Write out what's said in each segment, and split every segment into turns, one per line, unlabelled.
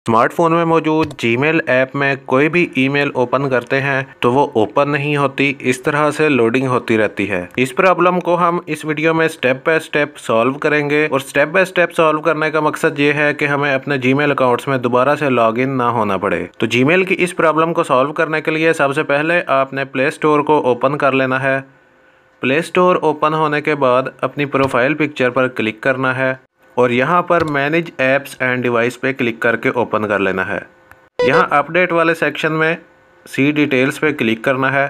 Smartphone में मौजूद Gmail app में कोई भी ईमेल ओपन करते हैं तो वो ओपन नहीं होती, इस तरह से लोडिंग होती रहती है। इस प्रॉब्लम को हम इस वीडियो में स्टेप बाय स्टेप सॉल्व करेंगे और स्टेप बाय स्टेप सॉल्व करने का मकसद ये है कि हमें अपने जीमेल अकाउंट्स में दोबारा से लॉगिन ना होना पड़े। तो जीमेल की इस प्रॉब्लम को सॉल्व करने के लिए सबसे पहले आपने प्ले स्टोर को ओपन कर लेना है। प्ले स्टोर ओपन होने के बाद अपनी प्रोफाइल पिक्चर पर क्लिक करना है और यहाँ पर मैनेज ऐप्स एंड डिवाइस पे क्लिक करके ओपन कर लेना है। यहाँ अपडेट वाले सेक्शन में सी डिटेल्स पे क्लिक करना है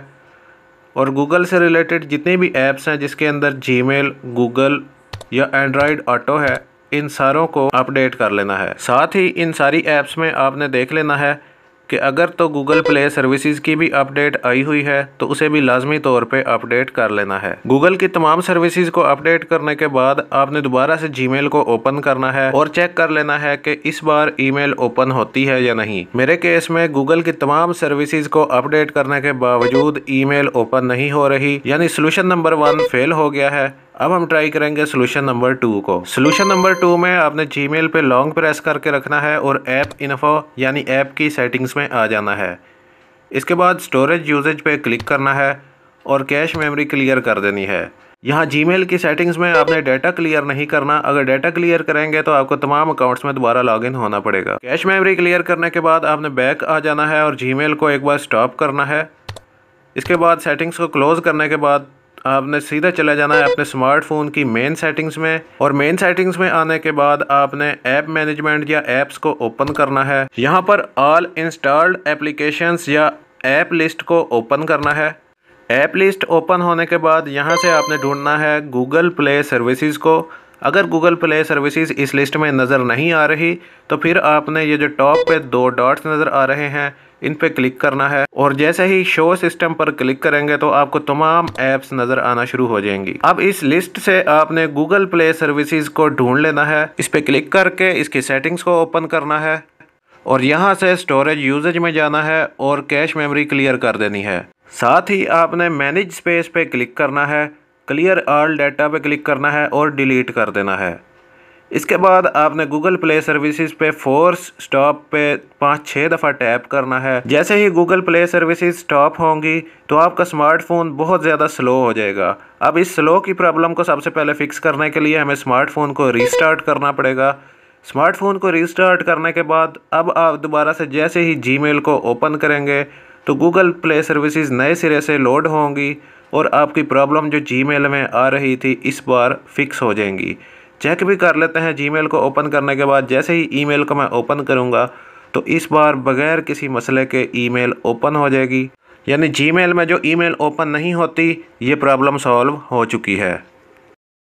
और गूगल से रिलेटेड जितनी भी ऐप्स हैं जिसके अंदर जीमेल, गूगल या एंड्रॉयड ऑटो है, इन सारों को अपडेट कर लेना है। साथ ही इन सारी ऐप्स में आपने देख लेना है कि अगर तो गूगल प्ले सर्विसेज की भी अपडेट आई हुई है तो उसे भी लाजमी तौर पे अपडेट कर लेना है। गूगल की तमाम सर्विसेज को अपडेट करने के बाद आपने दोबारा से जीमेल को ओपन करना है और चेक कर लेना है कि इस बार ईमेल ओपन होती है या नहीं। मेरे केस में गूगल की तमाम सर्विसेज को अपडेट करने के बावजूद ईमेल ओपन नहीं हो रही, यानी सोल्यूशन नंबर 1 फेल हो गया है। अब हम ट्राई करेंगे सोल्यूशन नंबर 2 को। सोल्यूशन नंबर 2 में आपने जीमेल पे लॉन्ग प्रेस करके रखना है और ऐप इन्फो यानी ऐप की सेटिंग्स में आ जाना है। इसके बाद स्टोरेज यूजेज पे क्लिक करना है और कैश मेमोरी क्लियर कर देनी है। यहाँ जीमेल की सेटिंग्स में आपने डाटा क्लियर नहीं करना। अगर डाटा क्लियर करेंगे तो आपको तमाम अकाउंट्स में दोबारा लॉगिन होना पड़ेगा। कैश मेमोरी क्लियर करने के बाद आपने बैक आ जाना है और जीमेल को एक बार स्टॉप करना है। इसके बाद सेटिंग्स को क्लोज करने के बाद आपने सीधा चला जाना है अपने स्मार्टफोन की मेन सेटिंग्स में और मेन सेटिंग्स में आने के बाद आपने ऐप मैनेजमेंट या ऐप्स को ओपन करना है। यहाँ पर ऑल इंस्टॉल्ड एप्लीकेशंस या ऐप लिस्ट को ओपन करना है। ऐप लिस्ट ओपन होने के बाद यहाँ से आपने ढूंढना है गूगल प्ले सर्विसेज को। अगर गूगल प्ले सर्विसेज इस लिस्ट में नज़र नहीं आ रही तो फिर आपने ये जो टॉप पे 2 डॉट्स नज़र आ रहे हैं इन पे क्लिक करना है और जैसे ही शो सिस्टम पर क्लिक करेंगे तो आपको तमाम ऐप्स नज़र आना शुरू हो जाएंगी। अब इस लिस्ट से आपने गूगल प्ले सर्विसेज को ढूंढ लेना है। इस पे क्लिक करके इसकी सेटिंग्स को ओपन करना है और यहाँ से स्टोरेज यूजेज में जाना है और कैश मेमोरी क्लियर कर देनी है। साथ ही आपने मैनेज स्पेस पे क्लिक करना है, क्लियर ऑल डाटा पे क्लिक करना है और डिलीट कर देना है। इसके बाद आपने गूगल प्ले सर्विसेज पे फोर्स स्टॉप पे 5-6 दफ़ा टैप करना है। जैसे ही गूगल प्ले सर्विसेज स्टॉप होंगी तो आपका स्मार्टफोन बहुत ज़्यादा स्लो हो जाएगा। अब इस स्लो की प्रॉब्लम को सबसे पहले फिक्स करने के लिए हमें स्मार्टफोन को रीस्टार्ट करना पड़ेगा। स्मार्टफोन को रीस्टार्ट करने के बाद अब आप दोबारा से जैसे ही जीमेल को ओपन करेंगे तो गूगल प्ले सर्विसेज नए सिरे से लोड होंगी और आपकी प्रॉब्लम जो जीमेल में आ रही थी इस बार फिक्स हो जाएंगी। चेक भी कर लेते हैं जीमेल को ओपन करने के बाद जैसे ही ईमेल को मैं ओपन करूंगा तो इस बार बगैर किसी मसले के ईमेल ओपन हो जाएगी, यानी जीमेल में जो ईमेल ओपन नहीं होती ये प्रॉब्लम सॉल्व हो चुकी है।